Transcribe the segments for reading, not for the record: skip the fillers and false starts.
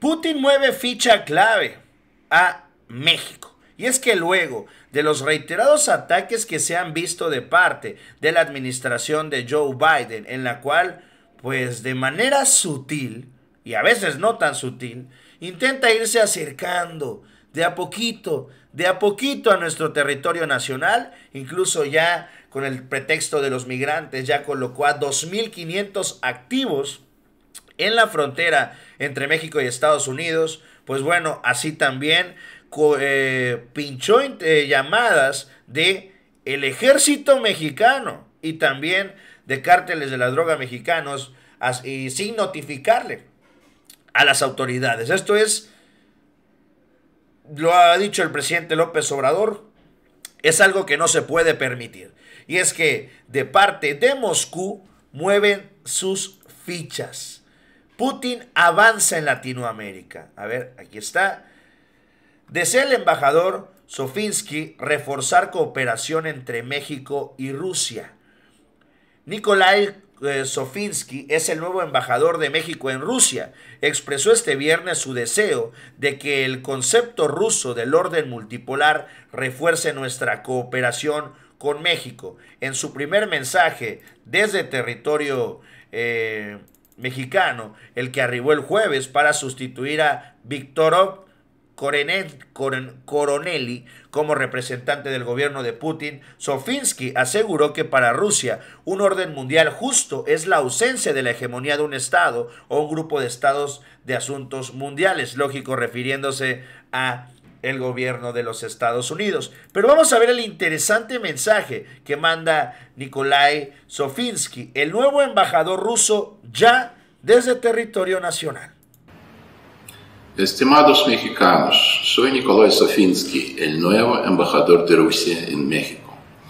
Putin mueve ficha clave a México. Y es que luego de los reiterados ataques que se han visto de parte de la administración de Joe Biden, en la cual, pues de manera sutil, y a veces no tan sutil, intenta irse acercando de a poquito a nuestro territorio nacional, incluso ya con el pretexto de los migrantes, ya colocó a 2.500 activos en la frontera entre México y Estados Unidos. Pues bueno, así también pinchó llamadas de el ejército mexicano y también de cárteles de la droga mexicanos y sin notificarle a las autoridades. Esto es, lo ha dicho el presidente López Obrador, es algo que no se puede permitir. Y es que de parte de Moscú mueven sus fichas. Putin avanza en Latinoamérica. A ver, aquí está. Desea el embajador Sofinsky reforzar cooperación entre México y Rusia. Nikolai Sofinsky es el nuevo embajador de México en Rusia. Expresó este viernes su deseo de que el concepto ruso del orden multipolar refuerce nuestra cooperación con México. En su primer mensaje desde territorio mexicano, el que arribó el jueves para sustituir a Viktorov Coronelli como representante del gobierno de Putin, Sofinsky aseguró que para Rusia un orden mundial justo es la ausencia de la hegemonía de un estado o un grupo de estados de asuntos mundiales, lógico refiriéndose a el gobierno de los Estados Unidos. Pero vamos a ver el interesante mensaje que manda Nikolai Sofinsky, el nuevo embajador ruso ya desde territorio nacional. Estimados mexicanos, soy Nikolai Sofinsky, el nuevo embajador de Rusia en México.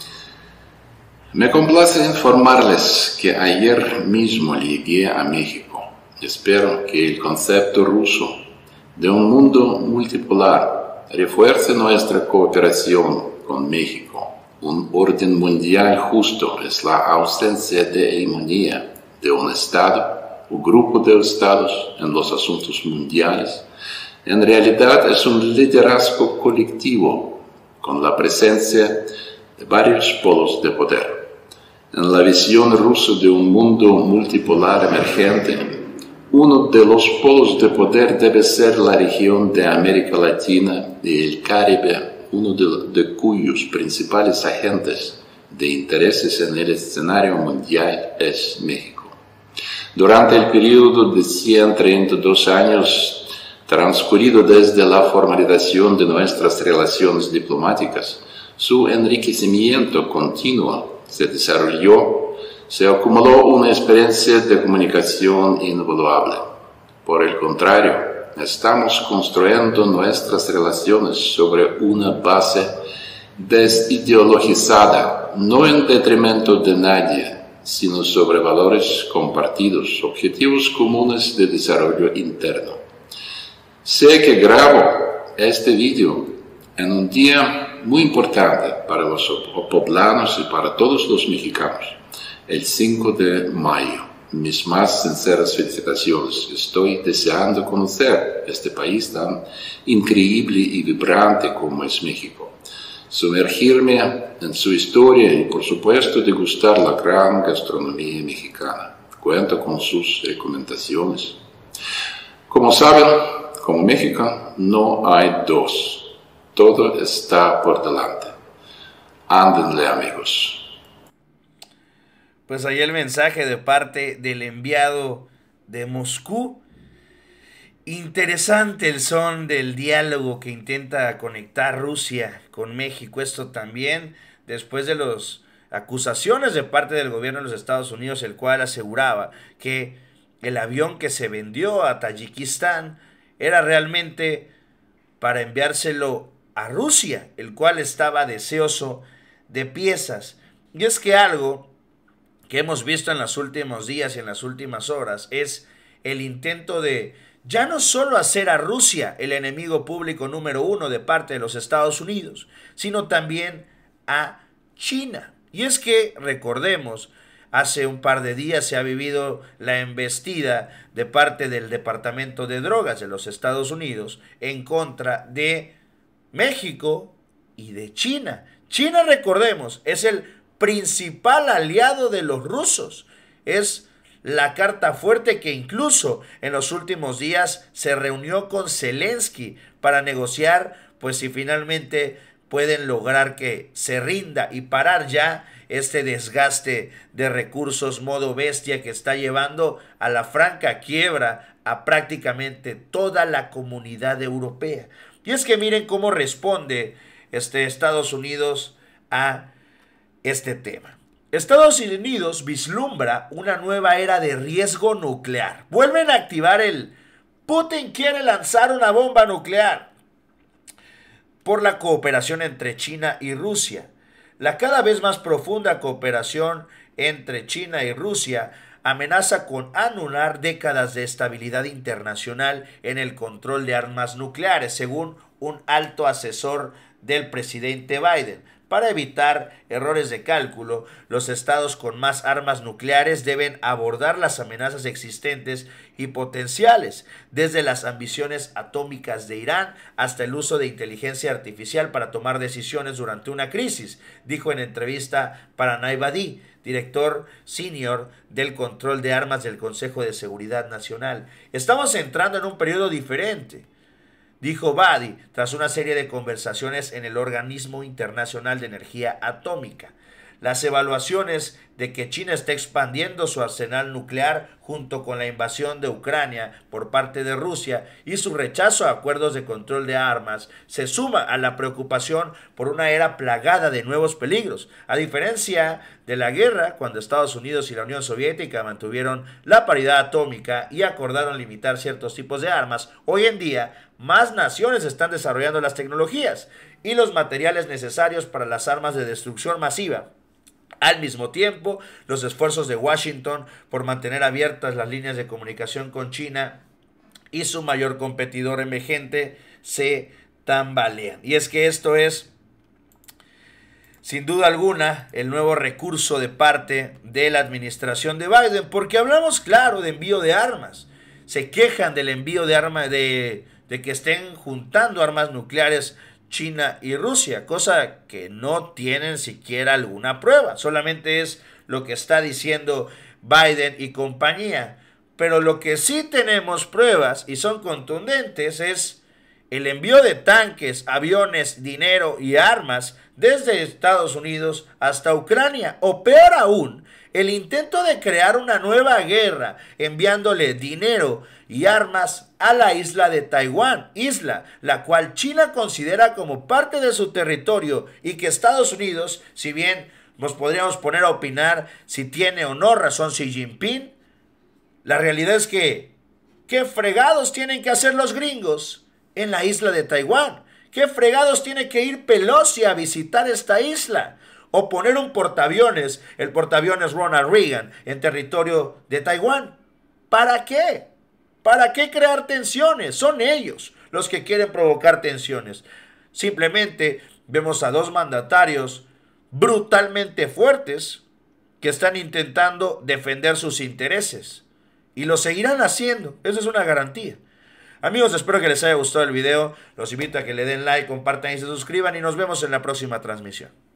Me complace informarles que ayer mismo llegué a México. Espero que el concepto ruso de un mundo multipolar refuerce nuestra cooperación con México. Un orden mundial justo es la ausencia de hegemonía de un Estado o grupo de Estados en los asuntos mundiales. En realidad es un liderazgo colectivo con la presencia de varios polos de poder. En la visión rusa de un mundo multipolar emergente, uno de los polos de poder debe ser la región de América Latina y el Caribe, uno de cuyos principales agentes de intereses en el escenario mundial es México. Durante el periodo de 132 años transcurrido desde la formalización de nuestras relaciones diplomáticas, su enriquecimiento continuo se desarrolló, se acumuló una experiencia de comunicación invaluable. Por el contrario, estamos construyendo nuestras relaciones sobre una base desideologizada, no en detrimento de nadie, sino sobre valores compartidos, objetivos comunes de desarrollo interno. Sé que grabo este vídeo en un día muy importante para los poblanos y para todos los mexicanos, el 5 de mayo. Mis más sinceras felicitaciones. Estoy deseando conocer este país tan increíble y vibrante como es México, sumergirme en su historia y, por supuesto, degustar la gran gastronomía mexicana. Cuento con sus recomendaciones. Como saben, como México no hay dos. Todo está por delante. Ándenle, amigos. Pues ahí el mensaje de parte del enviado de Moscú. Interesante el son del diálogo que intenta conectar Rusia con México. Esto también después de las acusaciones de parte del gobierno de los Estados Unidos, el cual aseguraba que el avión que se vendió a Tayikistán era realmente para enviárselo a Rusia, el cual estaba deseoso de piezas. Y es que algo que hemos visto en los últimos días y en las últimas horas es el intento de ya no solo hacer a Rusia el enemigo público número uno de parte de los Estados Unidos, sino también a China. Y es que, recordemos, hace un par de días se ha vivido la embestida de parte del Departamento de Drogas de los Estados Unidos en contra de México y de China. China, recordemos, es el principal aliado de los rusos. Es la carta fuerte que incluso en los últimos días se reunió con Zelensky para negociar, pues si finalmente pueden lograr que se rinda y parar ya este desgaste de recursos modo bestia que está llevando a la franca quiebra a prácticamente toda la comunidad europea. Y es que miren cómo responde Estados Unidos a este tema. Estados Unidos vislumbra una nueva era de riesgo nuclear. Vuelven a activar el Putin quiere lanzar una bomba nuclear por la cooperación entre China y Rusia. La cada vez más profunda cooperación entre China y Rusia amenaza con anular décadas de estabilidad internacional en el control de armas nucleares, según un alto asesor del presidente Biden. Para evitar errores de cálculo, los estados con más armas nucleares deben abordar las amenazas existentes y potenciales, desde las ambiciones atómicas de Irán hasta el uso de inteligencia artificial para tomar decisiones durante una crisis, dijo en entrevista para Naivadi, director senior del control de armas del Consejo de Seguridad Nacional. Estamos entrando en un periodo diferente, dijo Badi tras una serie de conversaciones en el Organismo Internacional de Energía Atómica. Las evaluaciones de que China está expandiendo su arsenal nuclear junto con la invasión de Ucrania por parte de Rusia y su rechazo a acuerdos de control de armas se suma a la preocupación por una era plagada de nuevos peligros. A diferencia de la guerra, cuando Estados Unidos y la Unión Soviética mantuvieron la paridad atómica y acordaron limitar ciertos tipos de armas, hoy en día más naciones están desarrollando las tecnologías y los materiales necesarios para las armas de destrucción masiva. Al mismo tiempo, los esfuerzos de Washington por mantener abiertas las líneas de comunicación con China y su mayor competidor emergente se tambalean. Y es que esto es, sin duda alguna, el nuevo recurso de parte de la administración de Biden, porque hablamos, claro, de envío de armas. Se quejan del envío de armas, de que estén juntando armas nucleares China y Rusia, cosa que no tienen siquiera alguna prueba, solamente es lo que está diciendo Biden y compañía. Pero lo que sí tenemos pruebas y son contundentes es el envío de tanques, aviones, dinero y armas desde Estados Unidos hasta Ucrania, o peor aún, el intento de crear una nueva guerra enviándole dinero y armas a la isla de Taiwán, isla la cual China considera como parte de su territorio y que Estados Unidos, si bien nos podríamos poner a opinar si tiene o no razón Xi Jinping, la realidad es que ¿qué fregados tienen que hacer los gringos en la isla de Taiwán? ¿Qué fregados tiene que ir Pelosi a visitar esta isla? O poner un portaaviones, el portaaviones Ronald Reagan, en territorio de Taiwán. ¿Para qué? ¿Para qué crear tensiones? Son ellos los que quieren provocar tensiones. Simplemente vemos a dos mandatarios brutalmente fuertes que están intentando defender sus intereses. Y lo seguirán haciendo. Esa es una garantía. Amigos, espero que les haya gustado el video. Los invito a que le den like, compartan y se suscriban. Y nos vemos en la próxima transmisión.